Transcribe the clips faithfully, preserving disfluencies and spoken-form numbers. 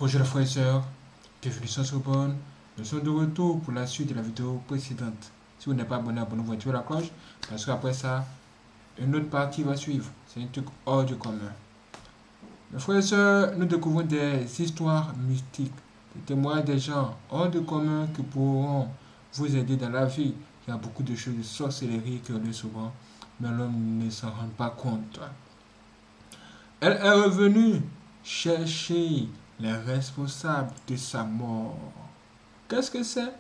Bonjour les frères et sœurs, bienvenue sur Sorbonne. Nous sommes de retour pour la suite de la vidéo précédente. Si vous n'êtes pas abonné, abonnez-vous, activez la cloche, parce qu'après ça, une autre partie va suivre. C'est un truc hors du commun. Mes frères et sœurs, nous découvrons des histoires mystiques, des témoignages des gens hors du commun qui pourront vous aider dans la vie. Il y a beaucoup de choses de sorcellerie qui ont lieu souvent, mais l'homme ne s'en rend pas compte. Elle est revenue chercher les responsables de sa mort. Qu'est-ce que c'est?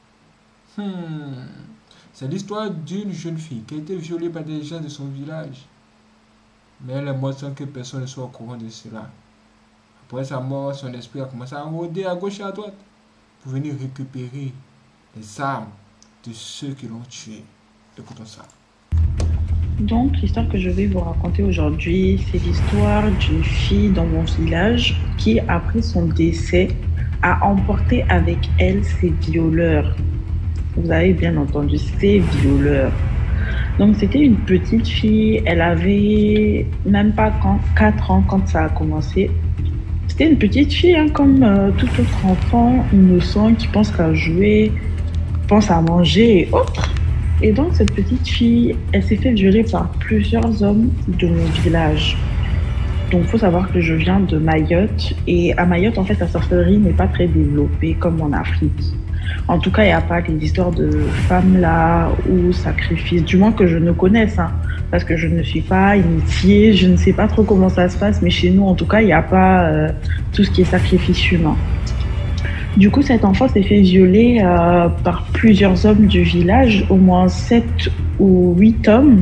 Hmm. C'est l'histoire d'une jeune fille qui a été violée par des gens de son village. Mais elle est morte sans que personne ne soit au courant de cela. Après sa mort, son esprit a commencé à rôder à gauche et à droite pour venir récupérer les âmes de ceux qui l'ont tué. Écoutons ça. Donc, l'histoire que je vais vous raconter aujourd'hui, c'est l'histoire d'une fille dans mon village qui, après son décès, a emporté avec elle ses violeurs. Vous avez bien entendu, ses violeurs. Donc, c'était une petite fille, elle avait même pas quatre ans quand ça a commencé. C'était une petite fille, hein, comme euh, tout autre enfant innocent qui pense qu'à jouer, pense à manger et autres. Et donc, cette petite fille, elle s'est fait violer par plusieurs hommes de mon village. Donc, il faut savoir que je viens de Mayotte. Et à Mayotte, en fait, la sorcellerie n'est pas très développée comme en Afrique. En tout cas, il n'y a pas les histoires de femmes là ou sacrifices, du moins que je ne connaisse. Hein, parce que je ne suis pas initiée, je ne sais pas trop comment ça se passe. Mais chez nous, en tout cas, il n'y a pas euh, tout ce qui est sacrifice humain. Du coup, cet enfant s'est fait violer euh, par plusieurs hommes du village, au moins sept ou huit hommes,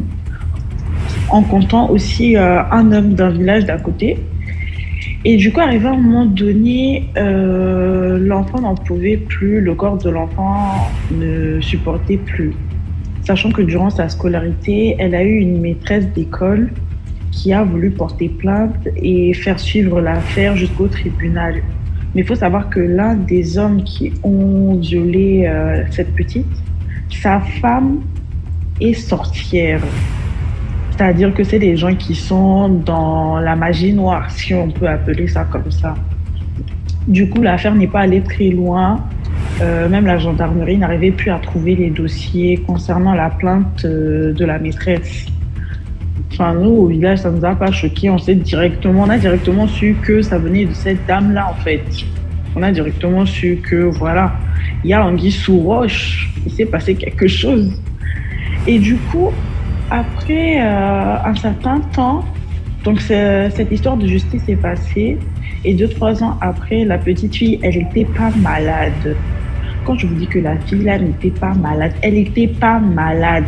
en comptant aussi euh, un homme d'un village d'à côté. Et du coup, arrivé à un moment donné, euh, l'enfant n'en pouvait plus, le corps de l'enfant ne supportait plus. Sachant que durant sa scolarité, elle a eu une maîtresse d'école qui a voulu porter plainte et faire suivre l'affaire jusqu'au tribunal. Mais il faut savoir que l'un des hommes qui ont violé euh, cette petite, sa femme est sorcière. C'est-à-dire que c'est des gens qui sont dans la magie noire, si on peut appeler ça comme ça. Du coup, l'affaire n'est pas allée très loin. Euh, même la gendarmerie n'arrivait plus à trouver les dossiers concernant la plainte euh, de la maîtresse. Enfin, nous, au village, ça ne nous a pas choqué. On sait directement, on a directement su que ça venait de cette dame-là, en fait. On a directement su que, voilà, il y a anguille sous roche. Il s'est passé quelque chose. Et du coup, après euh, un certain temps, donc cette histoire de justice est passée. Et deux, trois ans après, la petite fille, elle n'était pas malade. Quand je vous dis que la fille, là, n'était pas malade, elle n'était pas malade.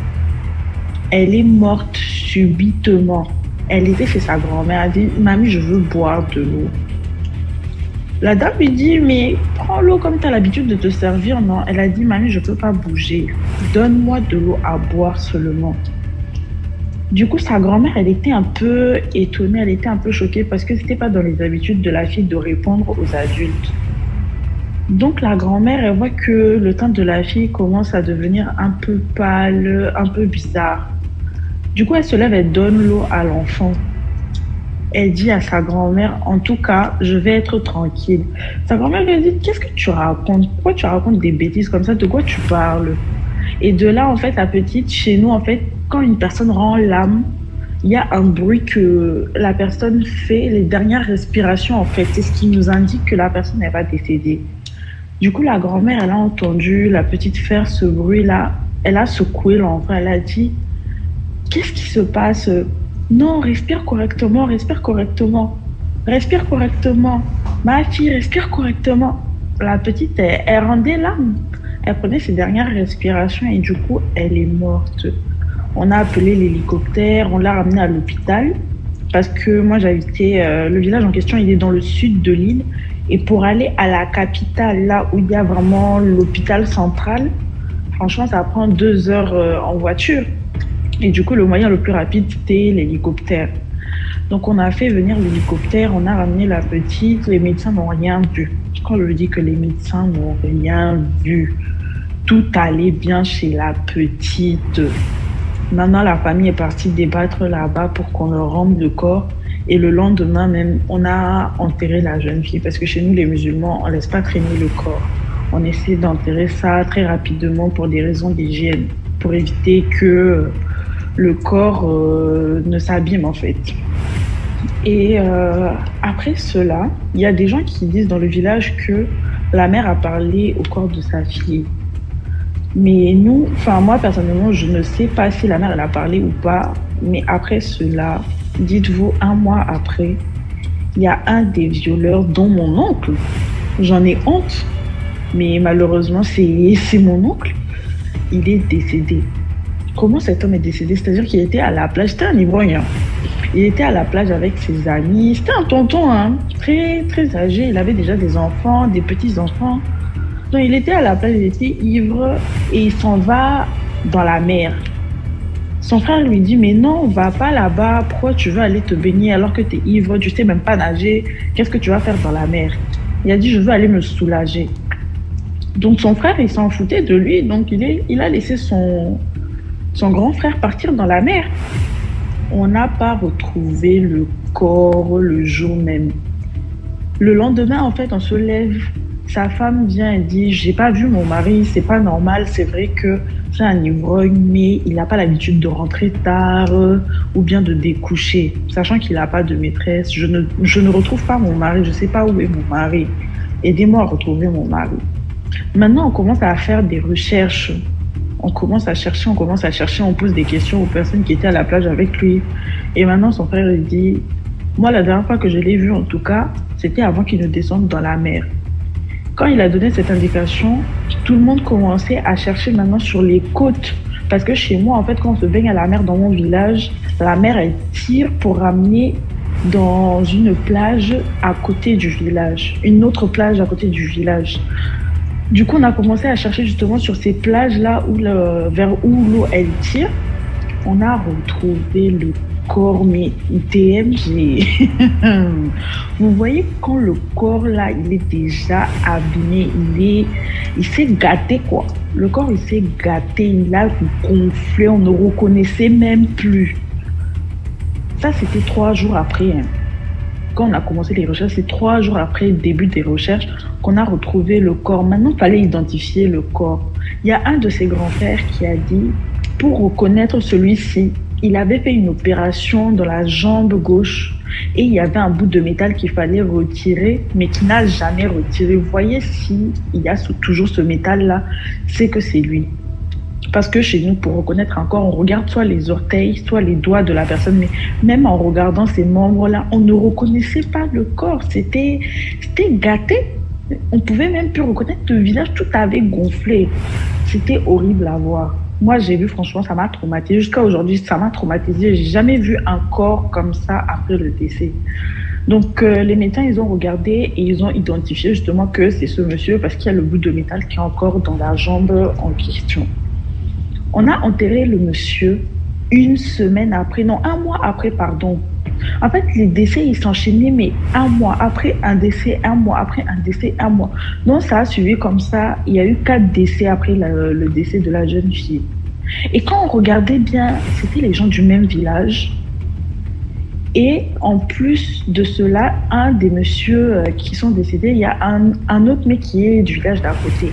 Elle est morte subitement. Elle était chez sa grand-mère. Elle a dit, mamie, je veux boire de l'eau. La dame lui dit, mais prends l'eau comme tu as l'habitude de te servir. Non, elle a dit, mamie, je ne peux pas bouger. Donne-moi de l'eau à boire seulement. Du coup, sa grand-mère, elle était un peu étonnée, elle était un peu choquée parce que ce n'était pas dans les habitudes de la fille de répondre aux adultes. Donc la grand-mère, elle voit que le teint de la fille commence à devenir un peu pâle, un peu bizarre. Du coup, elle se lève, elle donne l'eau à l'enfant. Elle dit à sa grand-mère, en tout cas, je vais être tranquille. Sa grand-mère lui dit, qu'est-ce que tu racontes? Pourquoi tu racontes des bêtises comme ça? De quoi tu parles? Et de là, en fait, la petite, chez nous, en fait, quand une personne rend l'âme, il y a un bruit que la personne fait, les dernières respirations, en fait. C'est ce qui nous indique que la personne n'est pas décédée. Du coup, la grand-mère, elle a entendu la petite faire ce bruit-là. Elle a secoué l'enfant, elle a dit, qu'est-ce qui se passe? Non, respire correctement, respire correctement. Respire correctement. Ma fille, respire correctement. La petite, elle, elle rendait l'âme. Elle prenait ses dernières respirations et du coup, elle est morte. On a appelé l'hélicoptère, on l'a ramenée à l'hôpital parce que moi, j'habitais, euh, le village en question, il est dans le sud de l'île. Et pour aller à la capitale, là où il y a vraiment l'hôpital central, franchement, ça prend deux heures euh, en voiture. Et du coup, le moyen le plus rapide, c'était l'hélicoptère. Donc, on a fait venir l'hélicoptère, on a ramené la petite. Les médecins n'ont rien vu. Quand je dis que les médecins n'ont rien vu, tout allait bien chez la petite. Maintenant, la famille est partie débattre là-bas pour qu'on leur rende le corps. Et le lendemain même, on a enterré la jeune fille parce que chez nous, les musulmans, on ne laisse pas traîner le corps. On essaie d'enterrer ça très rapidement pour des raisons d'hygiène, pour éviter que le corps euh, ne s'abîme en fait. Et euh, après cela, il y a des gens qui disent dans le village que la mère a parlé au corps de sa fille. Mais nous, enfin moi personnellement, je ne sais pas si la mère elle a parlé ou pas. Mais après cela, dites-vous, un mois après, il y a un des violeurs, dont mon oncle. J'en ai honte, mais malheureusement, c'est c'est mon oncle. Il est décédé. Comment cet homme est décédé? C'est-à-dire qu'il était à la plage, c'était un Ivoirien. Il était à la plage avec ses amis. C'était un tonton, hein, très, très âgé. Il avait déjà des enfants, des petits-enfants. Donc, il était à la plage, il était ivre et il s'en va dans la mer. Son frère lui dit, mais non, va pas là-bas. Pourquoi tu veux aller te baigner alors que tu es ivre? Tu sais même pas nager. Qu'est-ce que tu vas faire dans la mer? Il a dit, je veux aller me soulager. Donc, son frère, il s'en foutait de lui. Donc, il, est, il a laissé son, son grand frère partir dans la mer. On n'a pas retrouvé le corps le jour même. Le lendemain, en fait, on se lève. Sa femme vient et dit, j'ai pas vu mon mari, c'est pas normal. C'est vrai que c'est un ivrogne, mais il n'a pas l'habitude de rentrer tard euh, ou bien de découcher, sachant qu'il n'a pas de maîtresse. Je ne, je ne retrouve pas mon mari, je ne sais pas où est mon mari. Aidez-moi à retrouver mon mari. Maintenant, on commence à faire des recherches. On commence à chercher, on commence à chercher, on pose des questions aux personnes qui étaient à la plage avec lui. Et maintenant, son frère lui dit, moi, la dernière fois que je l'ai vu, en tout cas, c'était avant qu'il ne descende dans la mer. Quand il a donné cette indication, tout le monde commençait à chercher maintenant sur les côtes. Parce que chez moi, en fait, quand on se baigne à la mer dans mon village, la mer, elle tire pour ramener dans une plage à côté du village. Une autre plage à côté du village. Du coup, on a commencé à chercher justement sur ces plages-là où le, vers où l'eau, elle tire. On a retrouvé le corps, mais D M G. Vous voyez, quand le corps, là, il est déjà abîmé, il est, il s'est gâté, quoi. Le corps, il s'est gâté, il a gonflé, on ne reconnaissait même plus. Ça, c'était trois jours après, hein. Quand on a commencé les recherches, c'est trois jours après le début des recherches qu'on a retrouvé le corps. Maintenant, il fallait identifier le corps. Il y a un de ses grands frères qui a dit, pour reconnaître celui-ci, il avait fait une opération dans la jambe gauche et il y avait un bout de métal qu'il fallait retirer, mais qui n'a jamais retiré. Vous voyez, s'il y a toujours ce métal-là, c'est que c'est lui. Parce que chez nous, pour reconnaître un corps, on regarde soit les orteils, soit les doigts de la personne. Mais même en regardant ces membres-là, on ne reconnaissait pas le corps. C'était, c'était gâté. On pouvait même plus reconnaître le visage. Tout avait gonflé. C'était horrible à voir. Moi, j'ai vu, franchement, ça m'a traumatisé. Jusqu'à aujourd'hui, ça m'a traumatisé. J'ai jamais vu un corps comme ça après le décès. Donc, euh, les médecins, ils ont regardé et ils ont identifié justement que c'est ce monsieur parce qu'il y a le bout de métal qui est encore dans la jambe en question. On a enterré le monsieur une semaine après, non, un mois après, pardon. En fait, les décès, ils s'enchaînaient, mais un mois après un décès, un mois après un décès, un mois. Donc, ça a suivi comme ça. Il y a eu quatre décès après le, le décès de la jeune fille. Et quand on regardait bien, c'était les gens du même village. Et en plus de cela, un des messieurs qui sont décédés, il y a un, un autre mec qui est du village d'à côté.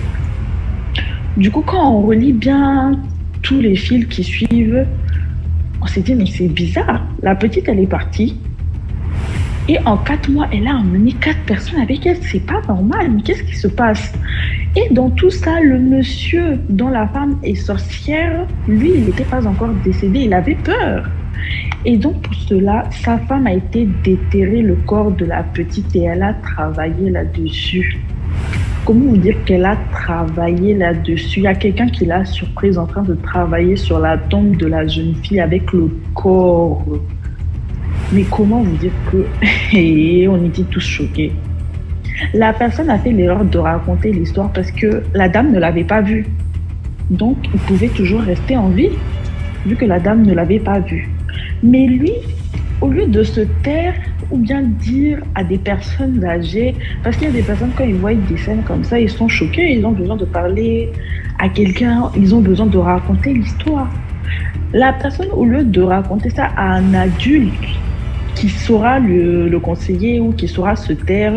Du coup, quand on relit bien tous les fils qui suivent, on s'est dit, mais c'est bizarre. La petite, elle est partie. Et en quatre mois, elle a emmené quatre personnes avec elle. C'est pas normal. Mais qu'est-ce qui se passe? Et dans tout ça, le monsieur dont la femme est sorcière, lui, il n'était pas encore décédé. Il avait peur. Et donc, pour cela, sa femme a été déterrer le corps de la petite et elle a travaillé là-dessus. Comment vous dire qu'elle a travaillé là-dessus? Il y a quelqu'un qui l'a surprise en train de travailler sur la tombe de la jeune fille avec le corps. Mais comment vous dire que... Et on était tous choqués. La personne a fait l'erreur de raconter l'histoire parce que la dame ne l'avait pas vue. Donc, il pouvait toujours rester en vie, vu que la dame ne l'avait pas vue. Mais lui, au lieu de se taire ou bien dire à des personnes âgées, parce qu'il y a des personnes, quand ils voient des scènes comme ça, ils sont choqués, ils ont besoin de parler à quelqu'un, ils ont besoin de raconter l'histoire. La personne, au lieu de raconter ça à un adulte qui saura le, le conseiller ou qui saura se taire.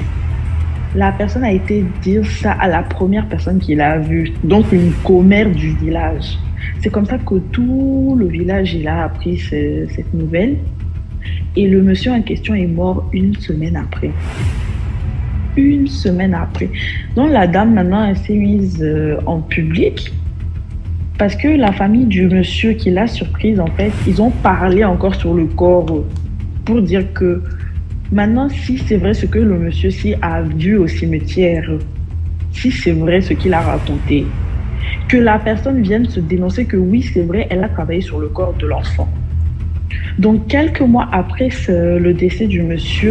La personne a été dire ça à la première personne qui l'a vue, donc une commère du village. C'est comme ça que tout le village il a appris ce, cette nouvelle. Et le monsieur en question est mort une semaine après. Une semaine après. Donc la dame maintenant elle s'est mise euh, en public parce que la famille du monsieur qui l'a surprise en fait, ils ont parlé encore sur le corps pour dire que maintenant si c'est vrai ce que le monsieur-ci a vu au cimetière, si c'est vrai ce qu'il a raconté, que la personne vienne se dénoncer que oui c'est vrai, elle a travaillé sur le corps de l'enfant. Donc quelques mois après ce, le décès du monsieur,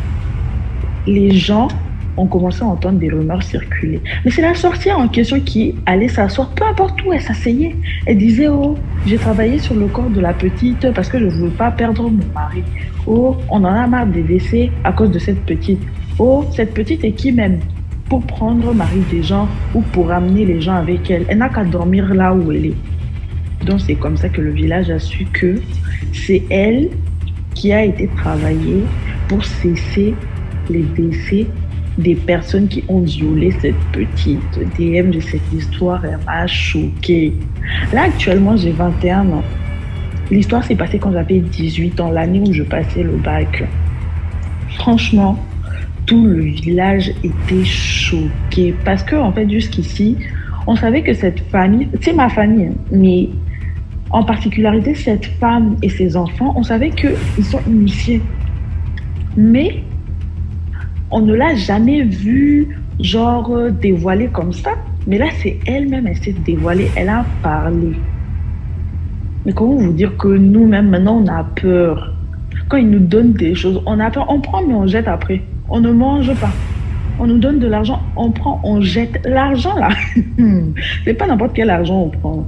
les gens ont commencé à entendre des rumeurs circuler. Mais c'est la sorcière en question qui allait s'asseoir, peu importe où elle s'asseyait. Elle disait, oh, j'ai travaillé sur le corps de la petite parce que je ne veux pas perdre mon mari. Oh, on en a marre des décès à cause de cette petite. Oh, cette petite est qui même pour prendre mari des gens ou pour ramener les gens avec elle. Elle n'a qu'à dormir là où elle est. Donc c'est comme ça que le village a su que c'est elle qui a été travaillée pour cesser les décès des personnes qui ont violé cette petite. D M de cette histoire, elle m'a choquée. Là, actuellement, j'ai vingt et un ans. L'histoire s'est passée quand j'avais dix-huit ans, l'année où je passais le bac. Franchement, tout le village était choqué. Parce que, en fait, jusqu'ici, on savait que cette famille, c'est ma famille, mais en particularité, cette femme et ses enfants, on savait qu'ils sont initiés. Mais on ne l'a jamais vue, genre, dévoilée comme ça. Mais là, c'est elle-même, elle s'est dévoilée, elle a parlé. Mais comment vous dire que nous-mêmes, maintenant, on a peur. Quand ils nous donnent des choses, on a peur, on prend mais on jette après. On ne mange pas. On nous donne de l'argent, on prend, on jette. L'argent, là, c'est pas n'importe quel argent on prend.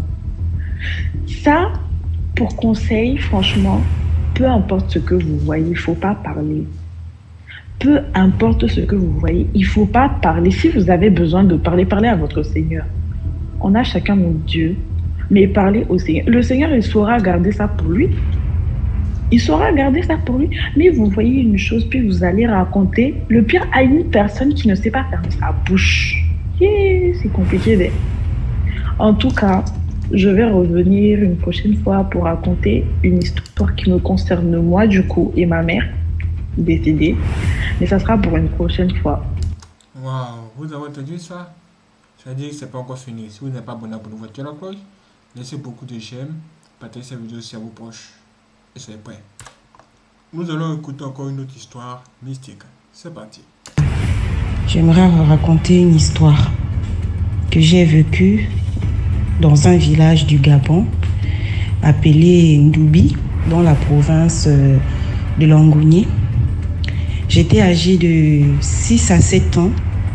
Ça, pour conseil, franchement, peu importe ce que vous voyez, il ne faut pas parler. Peu importe ce que vous voyez, il ne faut pas parler. Si vous avez besoin de parler, parlez à votre Seigneur. On a chacun notre Dieu, mais parlez au Seigneur. Le Seigneur, il saura garder ça pour lui. Il saura garder ça pour lui. Mais vous voyez une chose, puis vous allez raconter le pire à une personne qui ne sait pas fermer sa bouche. Yeah, c'est compliqué. Mais... En tout cas, je vais revenir une prochaine fois pour raconter une histoire qui me concerne moi, du coup, et ma mère, décédée. Mais ça sera pour une prochaine fois. Waouh, vous avez entendu ça? Ça veut dire que c'est pas encore fini. Si vous n'êtes pas abonné, abonnez-vous à la cloche. Laissez beaucoup de j'aime. Partagez cette vidéo aussi à vos proches. Et soyez prêts. Nous allons écouter encore une autre histoire mystique. C'est parti. J'aimerais vous raconter une histoire que j'ai vécue dans un village du Gabon appelé Ndoubi, dans la province de Langouni. J'étais âgée de six à sept ans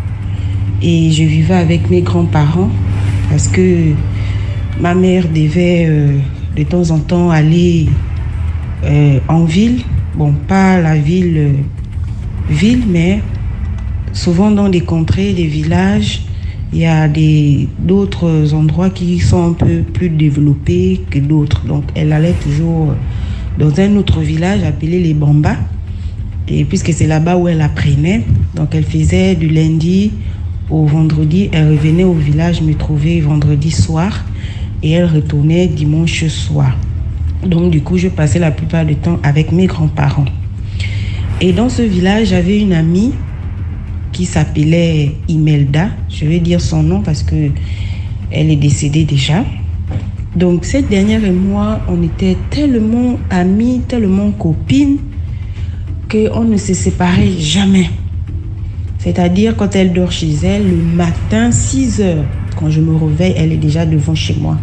et je vivais avec mes grands-parents parce que ma mère devait euh, de temps en temps aller euh, en ville. Bon, pas la ville, euh, ville, mais souvent dans des contrées, des villages. Il y a d'autres endroits qui sont un peu plus développés que d'autres. Donc, elle allait toujours dans un autre village appelé les Bambas. Et puisque c'est là-bas où elle apprenait, donc elle faisait du lundi au vendredi. Elle revenait au village me trouver vendredi soir et elle retournait dimanche soir. Donc, du coup, je passais la plupart du temps avec mes grands-parents. Et dans ce village, j'avais une amie qui s'appelait Imelda. Je vais dire son nom parce que elle est décédée déjà. Donc cette dernière et moi, on était tellement amis, tellement copines qu'on ne se séparait jamais. C'est-à-dire quand elle dort chez elle, le matin, six heures, quand je me réveille, elle est déjà devant chez moi.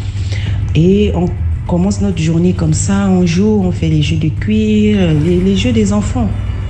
Et on commence notre journée comme ça, on joue, on fait les jeux de cuir, les, les jeux des enfants.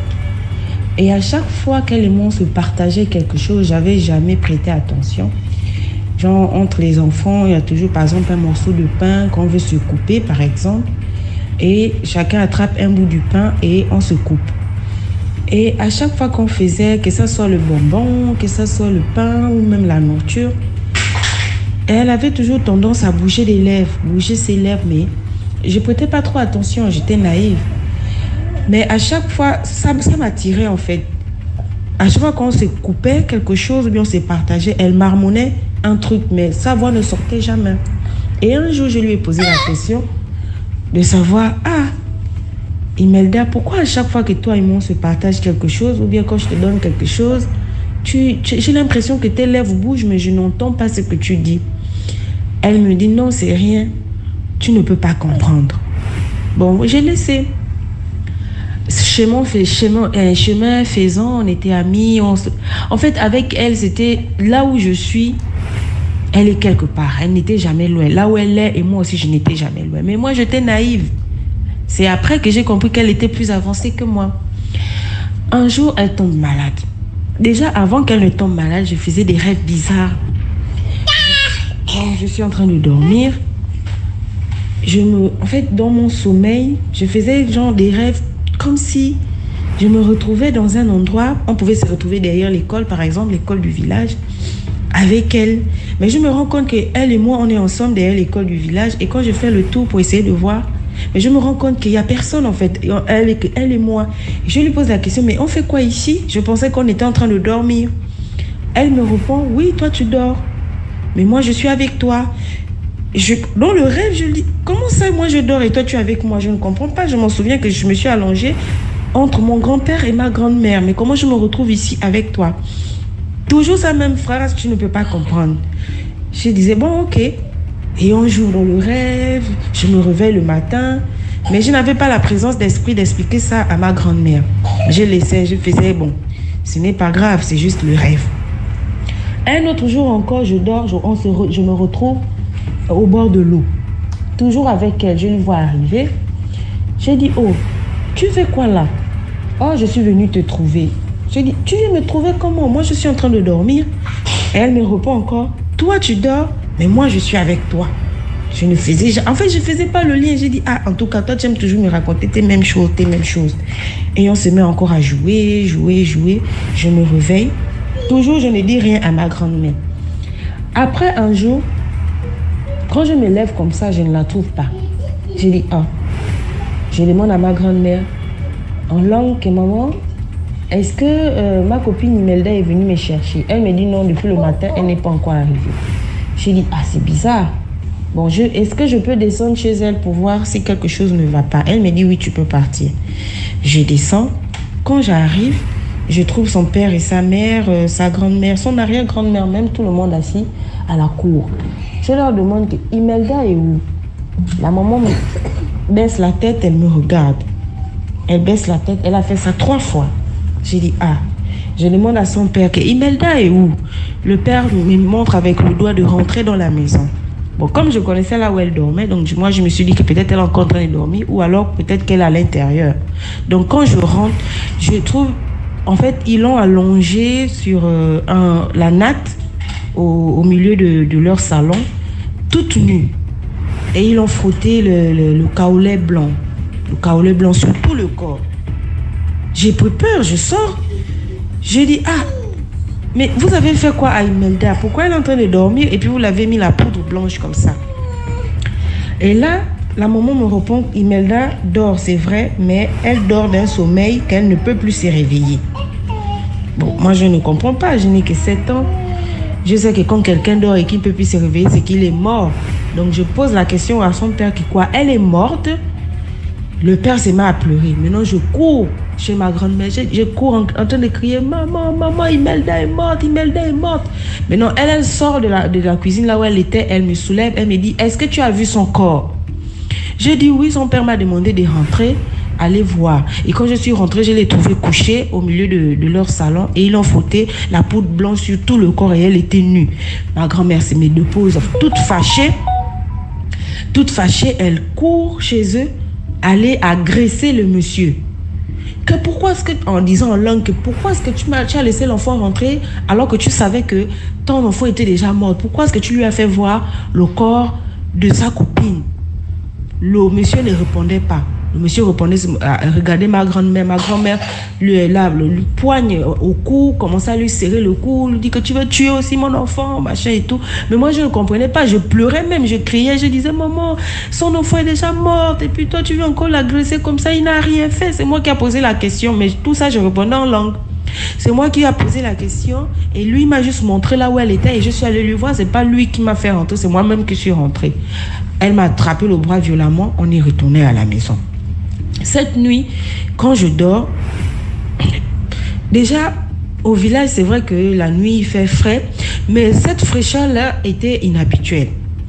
Et à chaque fois qu'elle et moi se partageait quelque chose, j'avais jamais prêté attention. Genre, entre les enfants, il y a toujours, par exemple, un morceau de pain qu'on veut se couper, par exemple. Et chacun attrape un bout du pain et on se coupe. Et à chaque fois qu'on faisait, que ce soit le bonbon, que ce soit le pain ou même la nourriture, elle avait toujours tendance à bouger les lèvres, bouger ses lèvres. Mais je ne prêtais pas trop attention, j'étais naïve. Mais à chaque fois, ça, ça m'attirait en fait. À chaque fois qu'on se coupait quelque chose, ou bien on se partageait, elle marmonnait un truc, mais sa voix ne sortait jamais. Et un jour, je lui ai posé la question de savoir, ah, Imelda, pourquoi à chaque fois que toi et moi on se partage quelque chose, ou bien quand je te donne quelque chose, tu, tu, j'ai l'impression que tes lèvres bougent, mais je n'entends pas ce que tu dis. Elle me dit, non, c'est rien. Tu ne peux pas comprendre. Bon, j'ai laissé. Chemin, fait, chemin, euh, chemin faisant, on était amis. On se... En fait, avec elle, c'était là où je suis, elle est quelque part. Elle n'était jamais loin. Là où elle est, et moi aussi, je n'étais jamais loin. Mais moi, j'étais naïve. C'est après que j'ai compris qu'elle était plus avancée que moi. Un jour, elle tombe malade. Déjà, avant qu'elle ne tombe malade, je faisais des rêves bizarres. Quand je suis en train de dormir, je me... en fait, dans mon sommeil, je faisais genre des rêves comme si je me retrouvais dans un endroit, on pouvait se retrouver derrière l'école, par exemple, l'école du village, avec elle. Mais je me rends compte qu'elle et moi, on est ensemble derrière l'école du village. Et quand je fais le tour pour essayer de voir, mais je me rends compte qu'il n'y a personne, en fait. Elle, elle et moi. Je lui pose la question, mais on fait quoi ici? Je pensais qu'on était en train de dormir. Elle me répond, oui, toi, tu dors. Mais moi, je suis avec toi. Je, dans le rêve, je lui dis, comment ça, moi je dors et toi tu es avec moi? Je ne comprends pas. Je m'en souviens que je me suis allongée entre mon grand-père et ma grand-mère. Mais comment je me retrouve ici avec toi? Toujours sa même phrase, tu ne peux pas comprendre. Je disais, bon, ok. Et un jour dans le rêve, je me réveille le matin. Mais je n'avais pas la présence d'esprit d'expliquer ça à ma grand-mère. Je laissais, je faisais, bon, ce n'est pas grave, c'est juste le rêve. Un autre jour encore, je dors, je, on se re, je me retrouve au bord de l'eau. Toujours avec elle, je lui vois arriver. J'ai dit, oh, tu fais quoi là? Oh, je suis venue te trouver. J'ai dit, tu viens me trouver comment? Moi, je suis en train de dormir. Et elle me répond encore, toi, tu dors, mais moi, je suis avec toi. Je ne faisais, en fait, je ne faisais pas le lien. J'ai dit, ah, en tout cas, toi, tu aimes toujours me raconter tes mêmes choses, tes mêmes choses. Et on se met encore à jouer, jouer, jouer. Je me réveille. Toujours, je ne dis rien à ma grand-mère. Après, un jour, quand je me lève comme ça, je ne la trouve pas. Je dis, ah, je demande à ma grand-mère, en langue que maman, est-ce que euh, ma copine Imelda est venue me chercher? Elle me dit non, depuis le matin, elle n'est pas encore arrivée. Je dis, ah, c'est bizarre. Bon, je, est-ce que je peux descendre chez elle pour voir si quelque chose ne va pas? Elle me dit, oui, tu peux partir. Je descends. Quand j'arrive, je trouve son père et sa mère, euh, sa grand-mère, son arrière-grand-mère, même tout le monde assis à la cour. Je leur demande que Imelda est où? La maman me baisse la tête, elle me regarde. Elle baisse la tête, elle a fait ça trois fois. J'ai dit, ah. Je demande à son père que Imelda est où? Le père me montre avec le doigt de rentrer dans la maison. Bon, comme je connaissais là où elle dormait, donc moi je me suis dit que peut-être elle est encore en train de dormir ou alors peut-être qu'elle est à l'intérieur. Donc quand je rentre, je trouve, en fait, ils l'ont allongée sur euh, un, la natte au, au milieu de, de leur salon, toute nue. Et ils l'ont frotté le, le, le kaolin blanc, le kaolin blanc sur tout le corps. J'ai pris peur, je sors. J'ai dit, ah, mais vous avez fait quoi à Imelda? Pourquoi elle est en train de dormir et puis vous l'avez mis la poudre blanche comme ça? Et là, la maman me répond, Imelda dort, c'est vrai, mais elle dort d'un sommeil qu'elle ne peut plus se réveiller. Bon, moi je ne comprends pas, je n'ai que sept ans. Je sais que quand quelqu'un dort et qu'il ne peut plus se réveiller, c'est qu'il est mort. Donc je pose la question à son père qui quoi? Elle est morte. Le père s'est mis à pleurer. Maintenant je cours chez ma grand-mère. Je, je cours en, en train de crier, maman, maman, Imelda est morte, Imelda est morte. Maintenant elle, elle sort de la, de la cuisine là où elle était. Elle me soulève, elle me dit, est-ce que tu as vu son corps? J'ai dit oui, son père m'a demandé de rentrer, aller voir. Et quand je suis rentrée, je l'ai trouvée couchée au milieu de, de leur salon et ils ont frotté la poudre blanche sur tout le corps et elle était nue. Ma grand-mère s'est mise de pause, toute fâchée. Toute fâchée, elle court chez eux, aller agresser le monsieur. Que pourquoi est-ce que, en disant en langue, que pourquoi est-ce que tu, m'as, tu as laissé l'enfant rentrer alors que tu savais que ton enfant était déjà mort? Pourquoi est-ce que tu lui as fait voir le corps de sa copine? Le monsieur ne répondait pas. Le monsieur répondait, regardez ma grand-mère. Ma grand-mère lui, là, le, le poigne au cou, commençait à lui serrer le cou, lui dit que tu veux tuer aussi mon enfant, machin et tout. Mais moi, je ne comprenais pas. Je pleurais même, je criais, je disais, maman, son enfant est déjà mort. Et puis toi, tu veux encore l'agresser comme ça, il n'a rien fait. C'est moi qui a posé la question. Mais tout ça, je répondais en langue. C'est moi qui a posé la question et lui m'a juste montré là où elle était et je suis allée lui voir. C'est pas lui qui m'a fait rentrer, c'est moi-même qui suis rentrée. Elle m'a attrapé le bras violemment, on est retourné à la maison. Cette nuit, quand je dors, déjà au village, c'est vrai que la nuit il fait frais, mais cette fraîcheur-là était inhabituelle.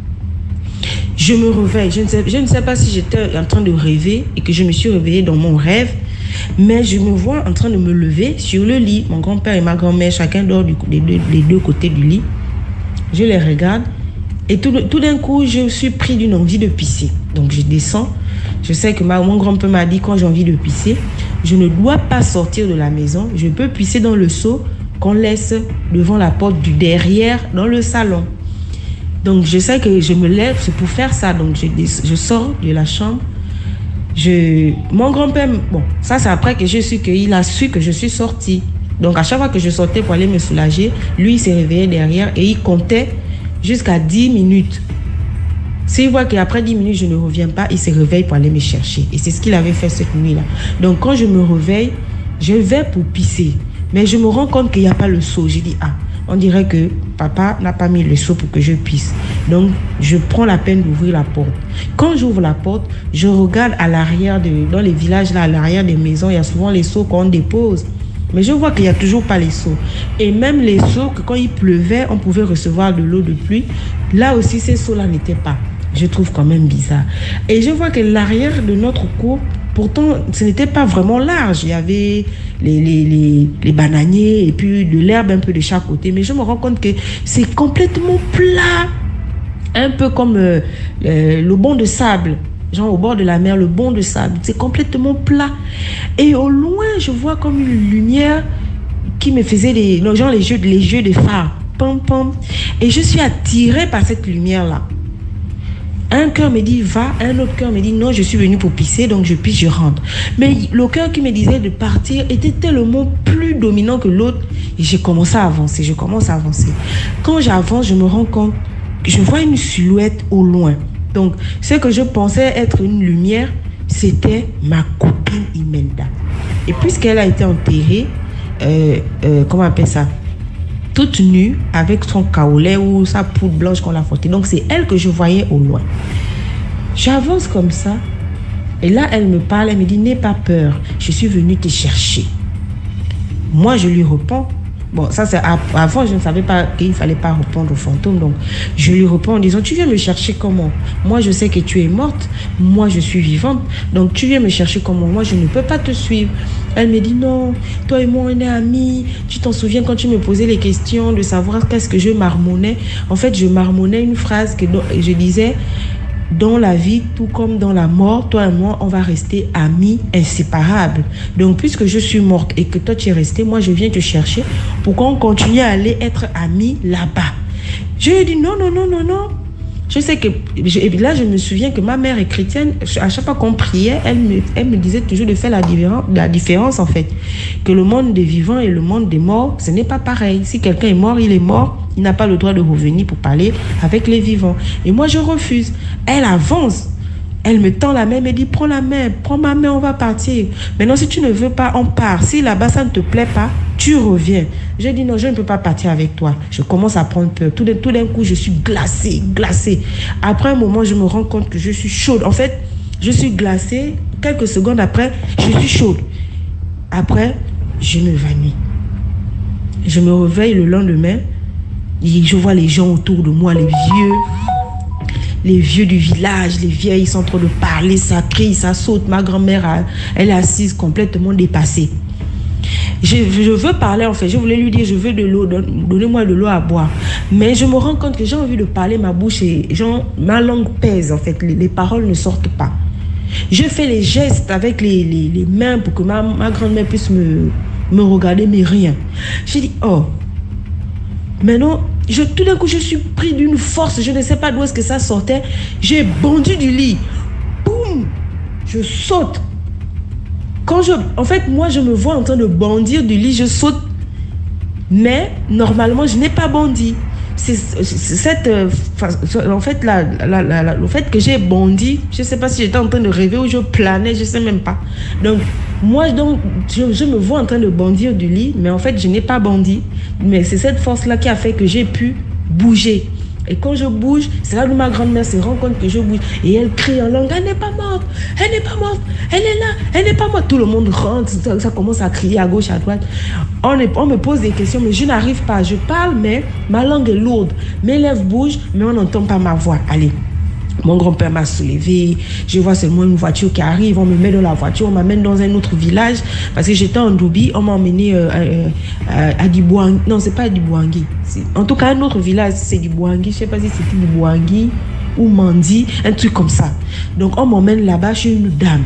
Je me réveille, je ne sais, je ne sais pas si j'étais en train de rêver et que je me suis réveillée dans mon rêve. Mais je me vois en train de me lever sur le lit. Mon grand-père et ma grand-mère, chacun dort du, des, deux, des deux côtés du lit. Je les regarde. Et tout, tout d'un coup, je suis pris d'une envie de pisser. Donc, je descends. Je sais que ma, mon grand-père m'a dit, quand j'ai envie de pisser, je ne dois pas sortir de la maison. Je peux pisser dans le seau qu'on laisse devant la porte du derrière, dans le salon. Donc, je sais que je me lève, c'est pour faire ça. Donc, je, je sors de la chambre. Je, mon grand-père, bon, ça c'est après que je suis qu'il a su que je suis sortie. Donc à chaque fois que je sortais pour aller me soulager, lui il s'est réveillé derrière et il comptait jusqu'à dix minutes. S'il voit qu'après dix minutes je ne reviens pas, il se réveille pour aller me chercher. Et c'est ce qu'il avait fait cette nuit-là. Donc quand je me réveille, je vais pour pisser. Mais je me rends compte qu'il n'y a pas le seau. J'ai dit, ah, on dirait que papa n'a pas mis le seau pour que je pisse. Donc, je prends la peine d'ouvrir la porte. Quand j'ouvre la porte, je regarde à l'arrière, de, dans les villages, là, à l'arrière des maisons, il y a souvent les seaux qu'on dépose. Mais je vois qu'il n'y a toujours pas les seaux. Et même les seaux, que quand il pleuvait, on pouvait recevoir de l'eau de pluie. Là aussi, ces seaux-là n'étaient pas. Je trouve quand même bizarre. Et je vois que l'arrière de notre cour, pourtant, ce n'était pas vraiment large. Il y avait les, les, les, les bananiers et puis de l'herbe un peu de chaque côté. Mais je me rends compte que c'est complètement plat. Un peu comme euh, euh, le banc de sable. Genre au bord de la mer, le banc de sable. C'est complètement plat. Et au loin, je vois comme une lumière qui me faisait des... Non, genre les jeux, les jeux de phare. Pam, pam. Et je suis attirée par cette lumière-là. Un cœur me dit va, un autre cœur me dit non, je suis venu pour pisser, donc je pisse, je rentre. Mais le cœur qui me disait de partir était tellement plus dominant que l'autre et j'ai commencé à avancer, je commence à avancer. Quand j'avance, je me rends compte que je vois une silhouette au loin. Donc, ce que je pensais être une lumière, c'était ma copine Imelda. Et puisqu'elle a été enterrée, euh, euh, comment on appelle ça? Toute nue, avec son kaolé ou sa poudre blanche qu'on l'a frottée. Donc, c'est elle que je voyais au loin. J'avance comme ça. Et là, elle me parle, elle me dit, n'aie pas peur. Je suis venue te chercher. Moi, je lui réponds. Bon, ça, c'est avant, je ne savais pas qu'il ne fallait pas répondre au fantôme. Donc, je lui réponds en disant, tu viens me chercher comment? Moi, je sais que tu es morte. Moi, je suis vivante. Donc, tu viens me chercher comment? Moi, je ne peux pas te suivre. Elle me dit, non, toi et moi, on est amis. Tu t'en souviens quand tu me posais les questions de savoir qu'est-ce que je marmonnais? En fait, je marmonnais une phrase que je disais, dans la vie, tout comme dans la mort, toi et moi, on va rester amis inséparables. Donc, puisque je suis morte et que toi, tu es resté, moi, je viens te chercher pour qu'on continue à aller être amis là-bas. Je lui ai dit, non, non, non, non, non. Je sais que, je, et là, je me souviens que ma mère est chrétienne. À chaque fois qu'on priait, elle me, elle me disait toujours de faire la différence, la différence, en fait. Que le monde des vivants et le monde des morts, ce n'est pas pareil. Si quelqu'un est mort, il est mort. Il n'a pas le droit de revenir pour parler avec les vivants. Et moi, je refuse. Elle avance. Elle me tend la main, elle me dit, prends la main, prends ma main, on va partir. Maintenant, si tu ne veux pas, on part. Si là-bas, ça ne te plaît pas, tu reviens. Je dis, non, je ne peux pas partir avec toi. Je commence à prendre peur. Tout d'un, tout d'un coup, je suis glacée, glacée. Après un moment, je me rends compte que je suis chaude. En fait, je suis glacée. Quelques secondes après, je suis chaude. Après, je m'évanouis. Je me réveille le lendemain. Et je vois les gens autour de moi, les vieux. Les vieux du village, les vieilles, ils sont en train de parler, ça crie, ça saute. Ma grand-mère, elle est assise complètement dépassée. Je, je veux parler, en fait. Je voulais lui dire, je veux de l'eau, donnez-moi de l'eau à boire. Mais je me rends compte que j'ai envie de parler, ma bouche, et genre, ma langue pèse, en fait. Les, les paroles ne sortent pas. Je fais les gestes avec les, les, les mains pour que ma, ma grand-mère puisse me, me regarder, mais rien. J'ai dit, oh, maintenant, je, tout d'un coup, je suis pris d'une force. Je ne sais pas d'où est-ce que ça sortait. J'ai bondi du lit. Boum! je saute. Quand je, en fait, moi, je me vois en train de bondir du lit, je saute. Mais, normalement, je n'ai pas bondi. C'est cette... Euh, en fait, la, la, la, la, le fait que j'ai bondi, je ne sais pas si j'étais en train de rêver ou je planais, je ne sais même pas. Donc, moi, donc, je, je me vois en train de bondir du lit, mais en fait, je n'ai pas bondi. Mais c'est cette force-là qui a fait que j'ai pu bouger. Et quand je bouge, c'est là où ma grand-mère se rend compte que je bouge. Et elle crie en langue, elle n'est pas morte, elle n'est pas morte, elle est là, elle n'est pas morte. Tout le monde rentre, ça, ça commence à crier à gauche, à droite. On, est, on me pose des questions, mais je n'arrive pas. Je parle, mais ma langue est lourde. Mes lèvres bougent, mais on n'entend pas ma voix. Allez. Mon grand-père m'a soulevé, je vois seulement une voiture qui arrive, on me met dans la voiture, on m'amène dans un autre village, parce que j'étais en Ndoubi, on m'a emmené euh, euh, à, à Dibouangui, non c'est pas à Dibouangui, en tout cas un autre village, c'est Dibouangui, je sais pas si c'était Dibouangui ou Mandi, un truc comme ça. Donc on m'emmène là-bas chez une dame.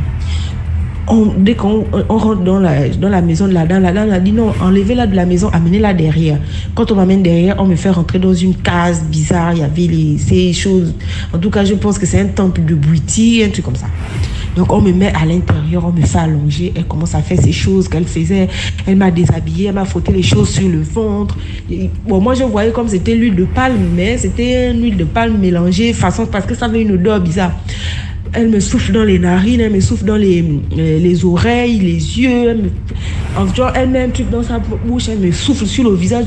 On, dès qu'on on rentre dans la, dans la maison de la dame, la dame a dit non, enlevez-la de la maison, amenez-la derrière. Quand on m'amène derrière, on me fait rentrer dans une case bizarre, il y avait les, ces choses. En tout cas, je pense que c'est un temple de Bouiti, un truc comme ça. Donc on me met à l'intérieur, on me fait allonger, elle commence à faire ces choses qu'elle faisait. Elle m'a déshabillée, elle m'a frotté les choses sur le ventre. Et, bon, moi je voyais comme c'était l'huile de palme, mais c'était une huile de palme mélangée, façon, parce que ça avait une odeur bizarre. Elle me souffle dans les narines, elle me souffle dans les, les, les oreilles, les yeux. Elle, me, genre, elle met un truc dans sa bouche, elle me souffle sur le visage.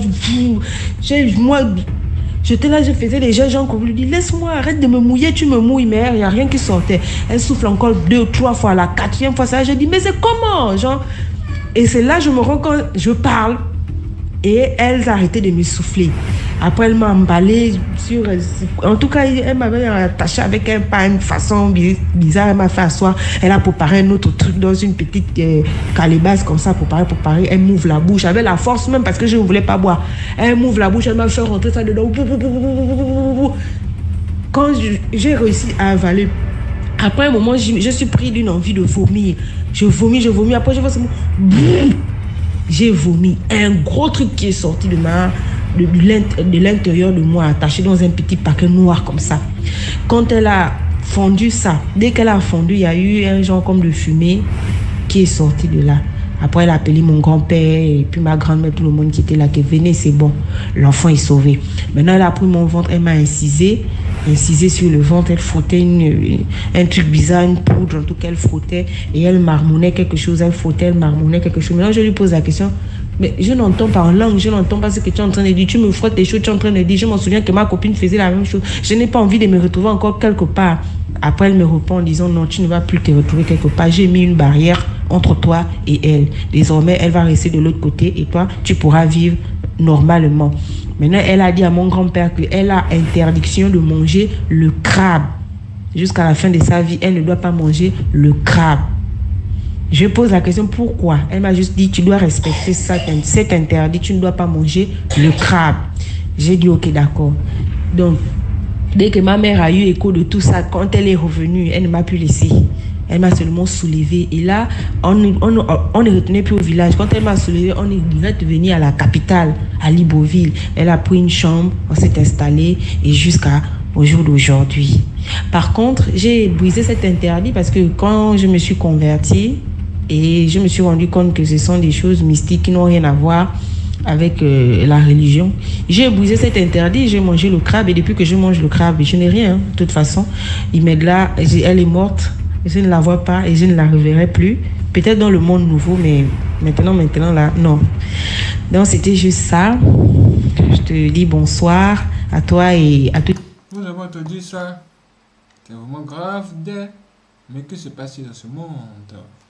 Moi, j'étais là, je faisais des gestes, genre, comme lui dit, laisse-moi, arrête de me mouiller, tu me mouilles, mais il n'y a rien qui sortait. Elle souffle encore deux, trois fois, la quatrième fois, ça, je dis, mais c'est comment, genre? Et c'est là, je me rends compte, je parle. Et elle a arrêté de me souffler. Après, elle m'a emballé sur... En tout cas, elle m'avait attaché avec un pas, une façon bizarre. Elle m'a fait asseoir. Elle a préparé un autre truc dans une petite euh, calebasse comme ça, préparé, préparé. Elle m'ouvre la bouche. Avec la force même parce que je ne voulais pas boire. Elle m'ouvre la bouche, elle m'a fait rentrer ça dedans. Quand j'ai réussi à avaler, après un moment, je, je suis pris d'une envie de vomir. Je vomis, je vomis. Après, je vois ce mot. J'ai vomi. Un gros truc qui est sorti de ma... de l'intérieur de moi, attaché dans un petit paquet noir comme ça. Quand elle a fondu ça, dès qu'elle a fondu, il y a eu un genre comme de fumée qui est sorti de là. Après, elle a appelé mon grand-père et puis ma grand-mère, tout le monde qui était là, qui venait, c'est bon, l'enfant est sauvé. Maintenant, elle a pris mon ventre, elle m'a incisé, incisé sur le ventre, elle frottait une, un truc bizarre, une poudre, en tout cas, elle frottait et elle marmonnait quelque chose, elle frottait, elle marmonnait quelque chose. Maintenant, je lui pose la question, mais je n'entends pas en langue, je n'entends pas ce que tu es en train de dire, tu me frottes les choses, tu es en train de dire, je m'en souviens que ma copine faisait la même chose, je n'ai pas envie de me retrouver encore quelque part. Après, elle me répond en disant, non, tu ne vas plus te retrouver quelque part, j'ai mis une barrière entre toi et elle. Désormais, elle va rester de l'autre côté et toi, tu pourras vivre normalement. Maintenant, elle a dit à mon grand-père qu'elle a interdiction de manger le crabe. Jusqu'à la fin de sa vie, elle ne doit pas manger le crabe. Je pose la question, pourquoi? Elle m'a juste dit, tu dois respecter ça, c'est interdit, tu ne dois pas manger le crabe. J'ai dit, ok, d'accord. Donc, dès que ma mère a eu écho de tout ça, quand elle est revenue, elle ne m'a plus laissé. Elle m'a seulement soulevée. Et là, on, on, on ne retenait plus au village. Quand elle m'a soulevée, on est direct venu à la capitale, à Libreville. Elle a pris une chambre, on s'est installé et jusqu'à au jour d'aujourd'hui. Par contre, j'ai brisé cet interdit parce que quand je me suis convertie et je me suis rendu compte que ce sont des choses mystiques qui n'ont rien à voir avec euh, la religion, j'ai brisé cet interdit, j'ai mangé le crabe et depuis que je mange le crabe, je n'ai rien, hein, de toute façon. Il m'aide là, elle est morte. Je ne la vois pas et je ne la reverrai plus. Peut-être dans le monde nouveau, mais maintenant, maintenant, là, non. Donc, c'était juste ça. Je te dis bonsoir à toi et à tout. Nous avons entendu ça. C'est vraiment grave, mais que se passe dans ce monde?